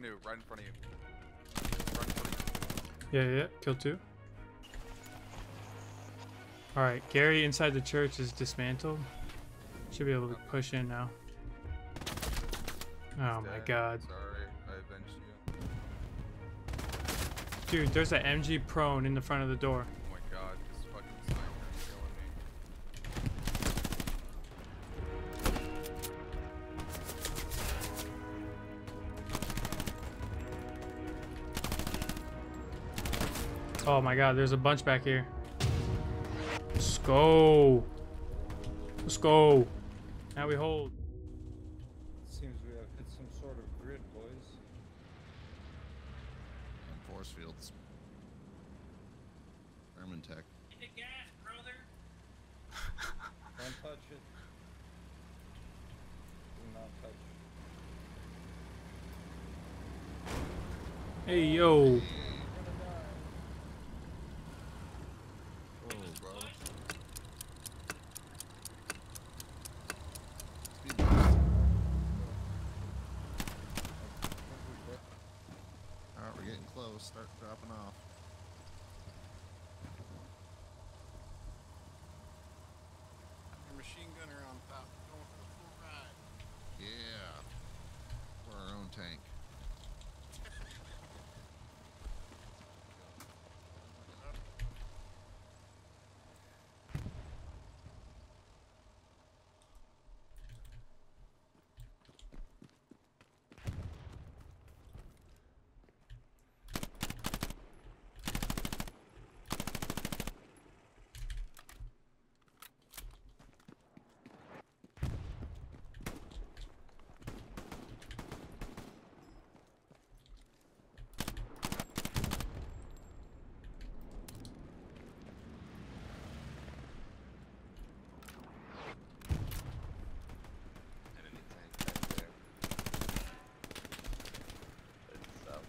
canoe right in front of you. Right in front of you. Yeah, kill 2. Alright, Gary inside the church is dismantled. Should be able to push in now. Oh my god. Sorry, I avenged you. Dude, there's an MG prone in the front of the door. Oh my god, this fucking sniper is killing me. Oh my god, there's a bunch back here. Let's go. Let's go. Now we hold. Seems we have hit some sort of grid, boys. And force fields. Airman tech. Hit the gas, brother. Don't touch it. Do not touch it. Hey, yo. Oh, bro. Alright, we're getting close. Start dropping off. Your machine gunner on top, going for the full ride. Yeah. We're our own tank. Enemy tank back there. It's south.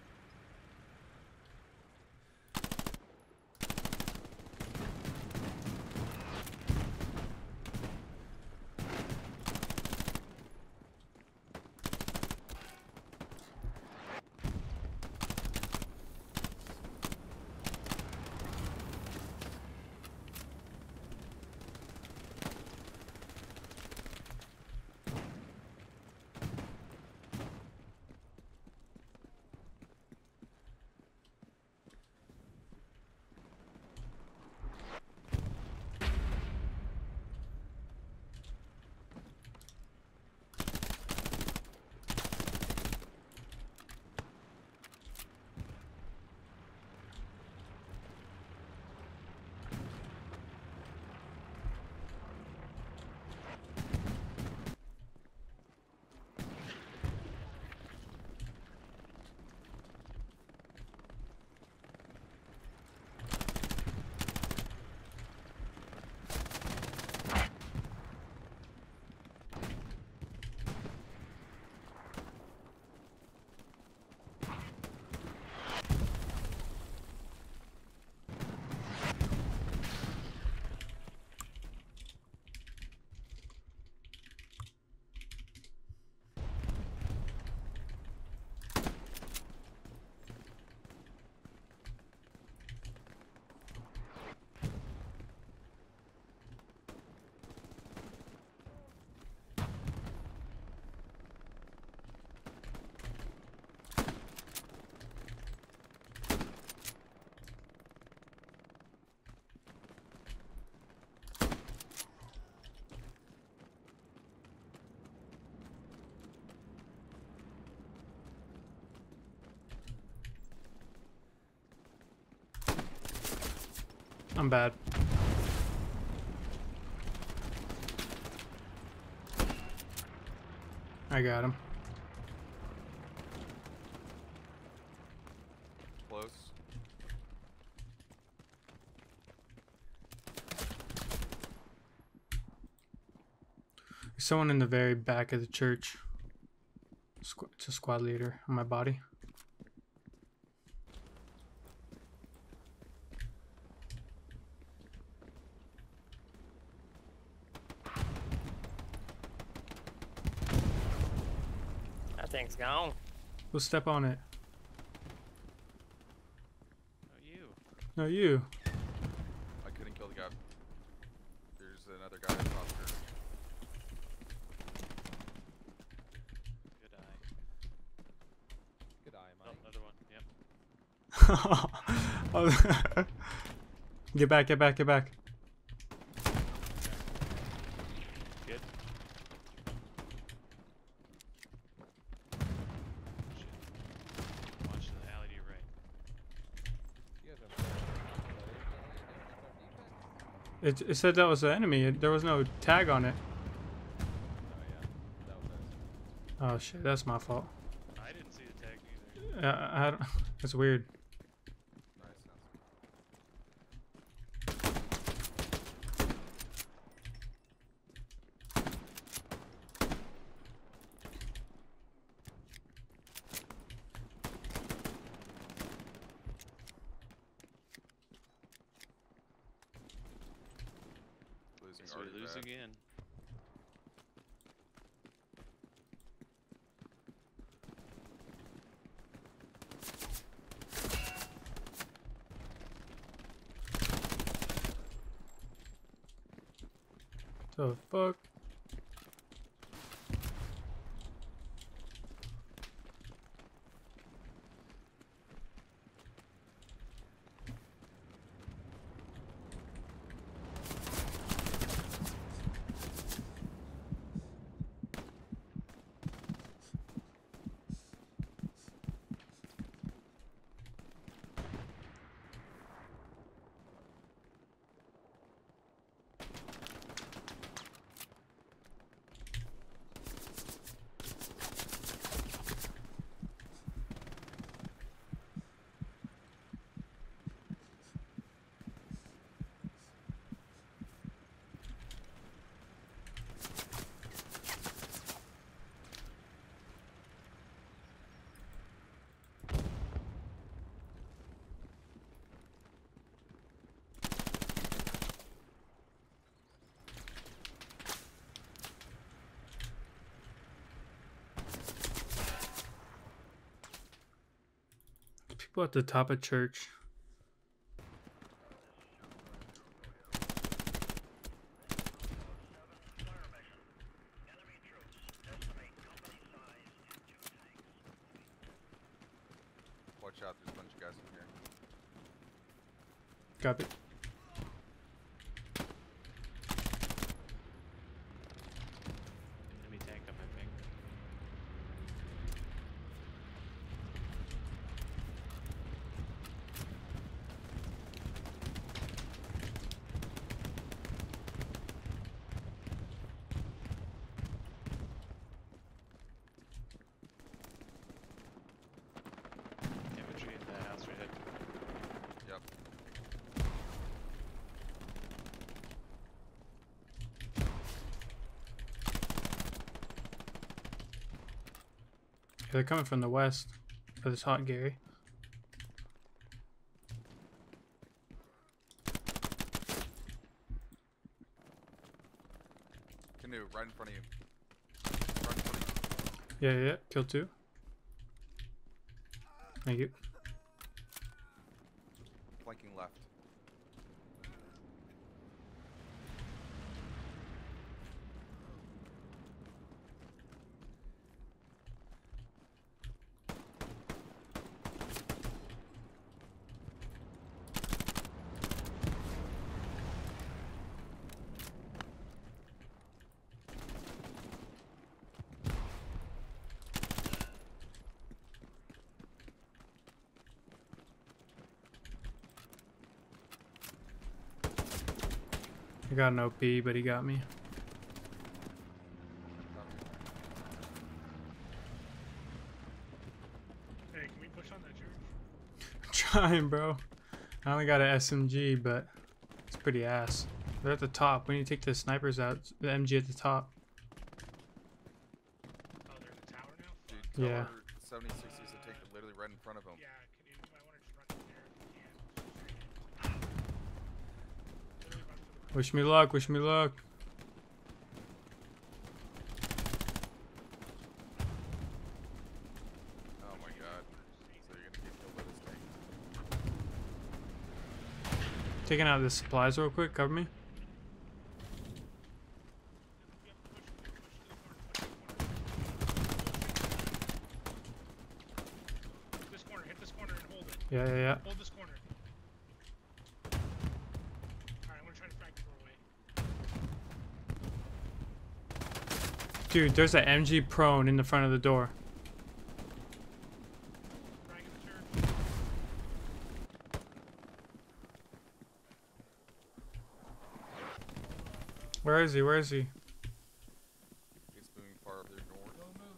I'm bad. I got him. Close. There's someone in the very back of the church. It's a squad leader on my body. That thing's gone. We'll step on it. Oh, you. No, you. I couldn't kill the guy. There's another guy across here. Good eye, Oh, Mike. another one. Yep. Get back, get back, get back. Good. Shit. Watch the alley to your right. You guys have It said that was the enemy. There was no tag on it. Oh yeah, that was us. Oh shit, that's my fault. I didn't see the tag either. I don't, that's weird. Nice. Losing So we lose again. The fuck? People at the top of church. Watch out, there's a bunch of guys in here. Copy. Enemy tank up, I think. Infantry in the house right ahead. Yep. Yeah, they're coming from the west. For this hot Gary. Canoe, right in front of you. Right in front of you. Yeah. Kill two. Thank you. Flanking left. I got an OP, but he got me. Hey, can we push on that church? Trying, bro. I only got an SMG, but it's pretty ass. They're at the top. We need to take the snipers out. The MG at the top. Oh, they're in the tower now? Dude, tell Yeah. her 7060s to take it literally right in front of him. Yeah, can you, I want to just run through there if you can. Literally run through the Wish me luck. Wish me luck. Oh my Taking out the supplies real quick. Cover me. Yep, push to the corner. Push to the corner. This corner. Hit this corner and hold it. Yeah, yeah, yeah. Hold this corner. Alright, I'm gonna try to frag the doorway. Dude, there's an MG prone in the front of the door. Frag in the church. Where is he? Where is he? He's moving far up there north. Don't move,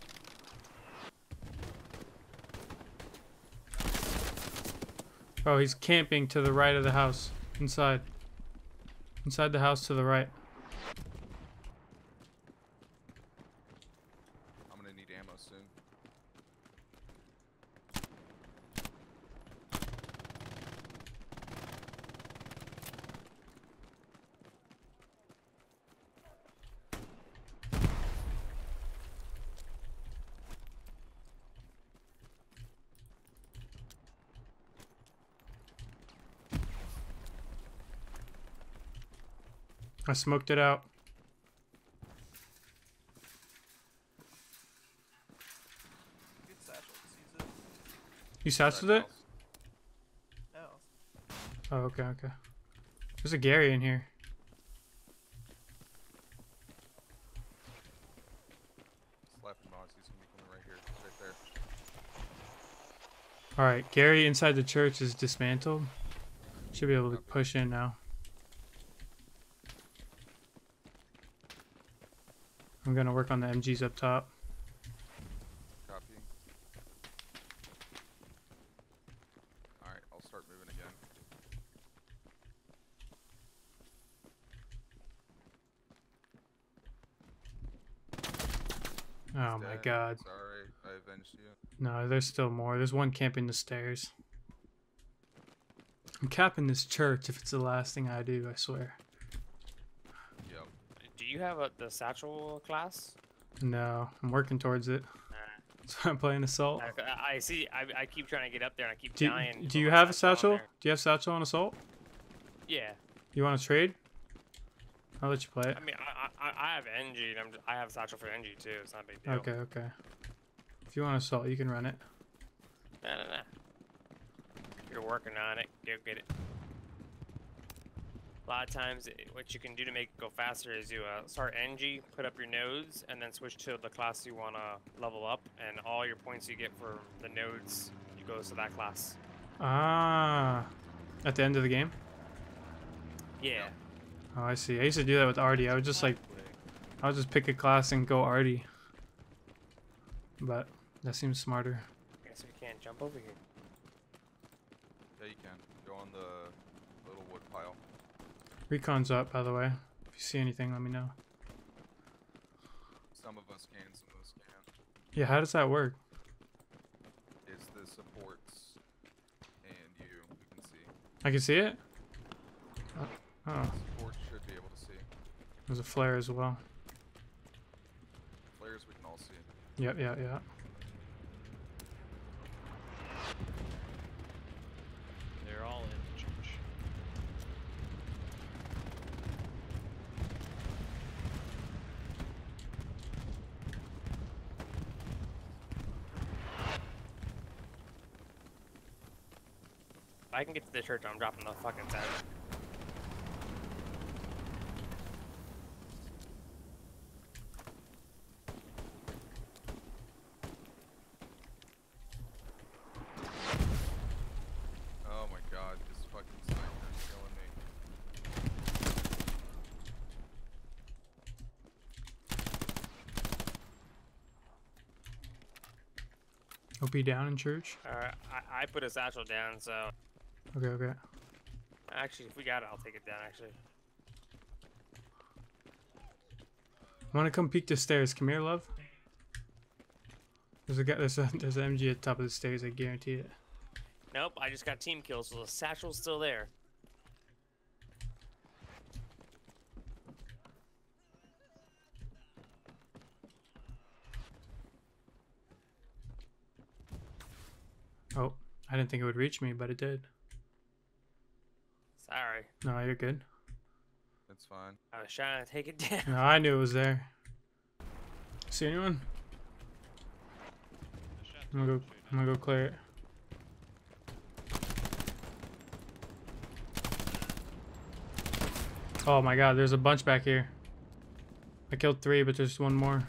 man. Oh, he's camping to the right of the house. Inside. Inside the house to the right. I'm gonna need ammo soon. I smoked it out. Good satchel. Just use it. You satcheled it? No. Oh, okay, okay. There's a Gary in here. Slapping mods. He's gonna be coming right here. Right there. Alright, Gary inside the church is dismantled. Should be able to push in now. I'm gonna work on the MGs up top. Copy. Alright, I'll start moving again. Oh He's my dead. god. Sorry, I avenged you. No, there's still more. There's one camping the stairs. I'm capping this church if it's the last thing I do, I swear. Yep. Do you have the satchel class? No, I'm working towards it. So I'm playing assault. I see. I keep trying to get up there and I keep Do, dying. do you from my have a on satchel? there. Do you have satchel on assault? Yeah. You want to trade? I'll let you play it. I mean, I have NG. And I have satchel for NG too. It's not a big deal. Okay, okay. If you want assault, you can run it. Nah. You're working on it. Go get it. A lot of times, what you can do to make it go faster is you start NG, put up your nodes, and then switch to the class you want to level up, and all your points you get for the nodes, you go to that class. Ah, at the end of the game? Yeah. Oh, I see. I used to do that with Artie. I would just pick a class and go Artie. But that seems smarter. Guess we can't jump over here. Yeah, you can. Go on the little wood pile. Recon's up, by the way. If you see anything, let me know. Some of us can, some of us can't. Yeah, how does that work? It's the supports and you can see. I can see it? Oh, Supports should be able to see. there's a flare as well. Players we can all see. Yep, yeah, yeah. They're all in the church. If I can get to the church, I'm dropping the fucking set. Oh my god, this fucking sniper is killing me. OP down in church? Alright, I put a satchel down, so Okay, okay. actually, if we got it, I'll take it down. Actually, I want to come peek the stairs. Come here, love. There's a guy. There's an MG at the top of the stairs. I guarantee it. nope. I just got team kills, so the satchel's still there. Oh, I didn't think it would reach me, but it did. Sorry. No, you're good. It's fine. I was trying to take it down. No, I knew it was there. See anyone? I'm gonna go clear it. Oh my god, there's a bunch back here. I killed 3, but there's one more.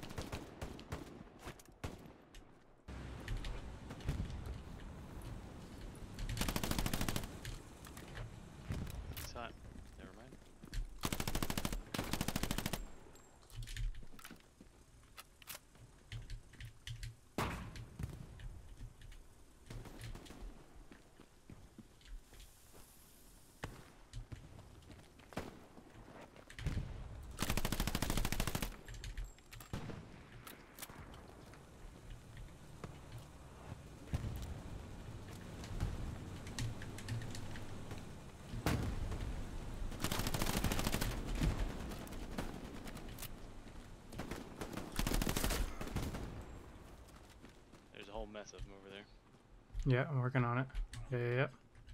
It's hot. Never mind. There's a whole mess of them over there. Yeah, I'm working on it. Yeah.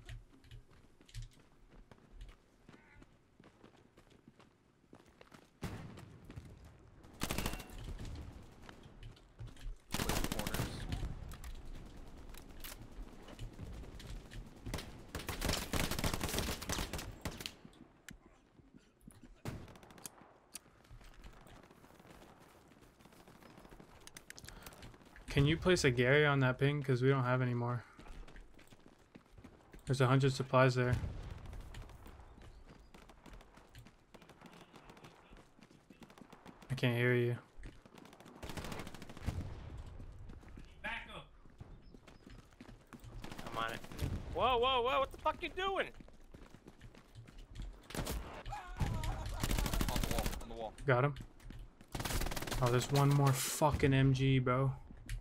Play the corners. Can you place a Gary on that ping? Because we don't have any more. There's 100 supplies there. I can't hear you. Back up. I'm on it. Whoa, whoa, whoa! What the fuck you doing? On the wall. On the wall. Got him. Oh, there's one more fucking MG, bro.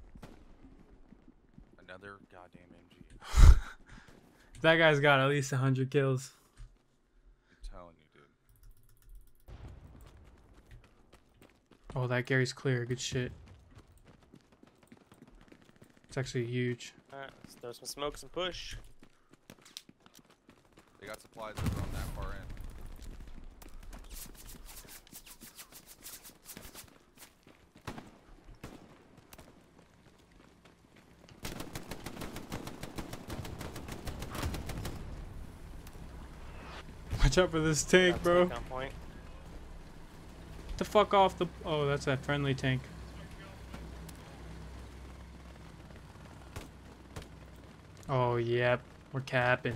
Another goddamn MG. That guy's got at least 100 kills. I'm telling you, dude. Oh, that Gary's clear. Good shit. It's actually huge. Alright, let's throw some smokes and push. They got supplies over on that far end. Watch out for this tank, Got bro. tank on point. Get the fuck off the... Oh, that's that friendly tank. Oh, yep. We're capping.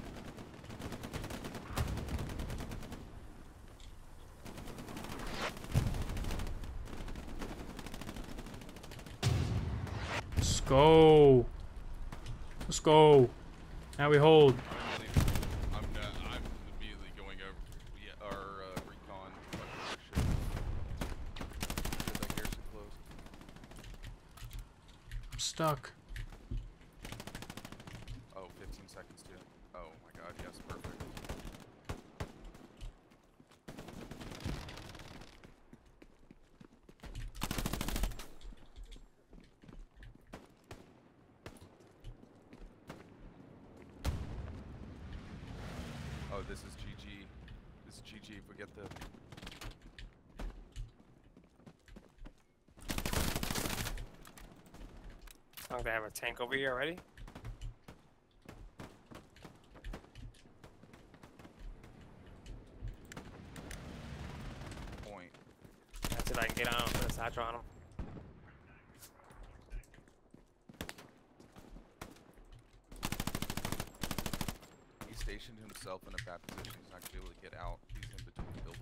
Let's go. Let's go. Now we hold. I'm immediately going over. Yeah, our recon. Fucking shit. Get that garrison close. I'm stuck. Oh, 15 seconds too. Oh my god, yes, perfect. Oh, this is GG. This is GG if we get the... Oh, they have a tank over here already? point. Let's see if I can get on him, put a satchel on him. He stationed himself in a bad position. He's not going to be able to get out. He's in between buildings.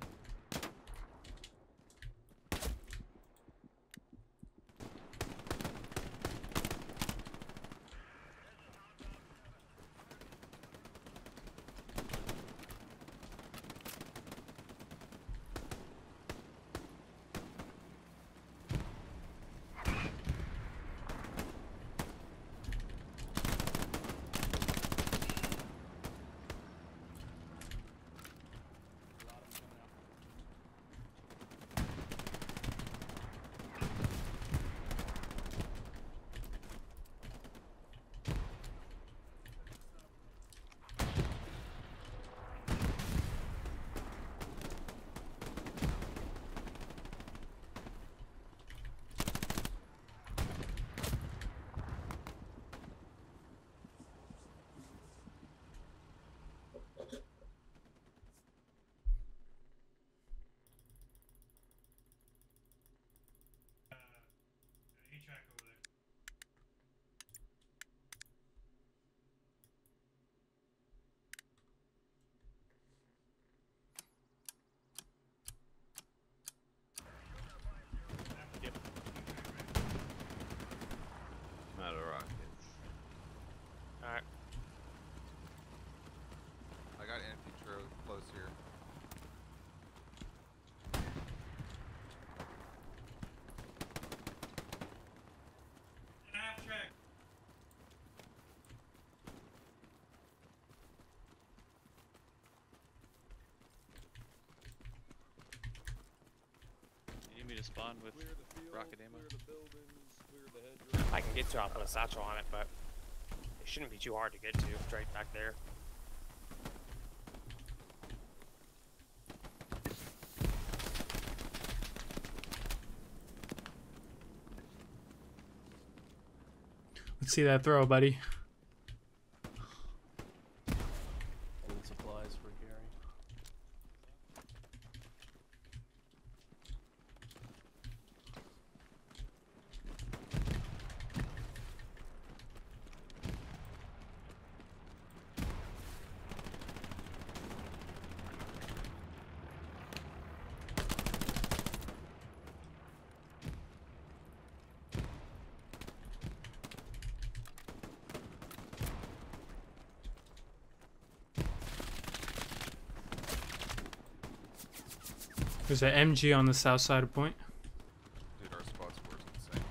a spawn with Clear the field, rocket ammo? clear the buildings, clear the hedgerows. If I can get to, I'll put a satchel on it, but it shouldn't be too hard to get to. It's right back there. Let's see that throw, buddy. Need supplies for Gary. There's an MG on the south side of point. Dude, our spots were insane.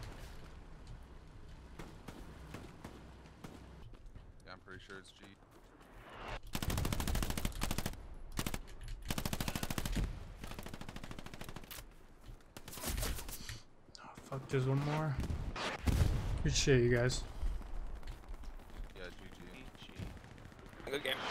Yeah, I'm pretty sure it's G. Oh, fuck, there's one more. Good shit, you guys. Yeah, GG. Good game.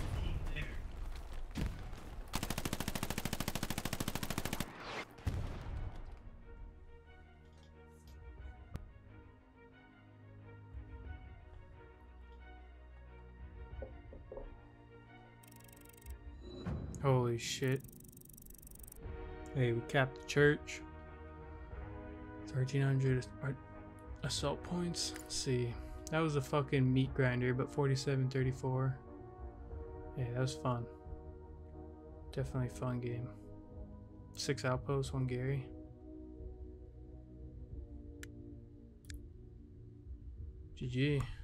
Holy shit. Hey, we capped the church. 1300 assault points. Let's see. That was a fucking meat grinder, but 47-34. Yeah, that was fun. Definitely a fun game. 6 outposts, 1 Gary. GG.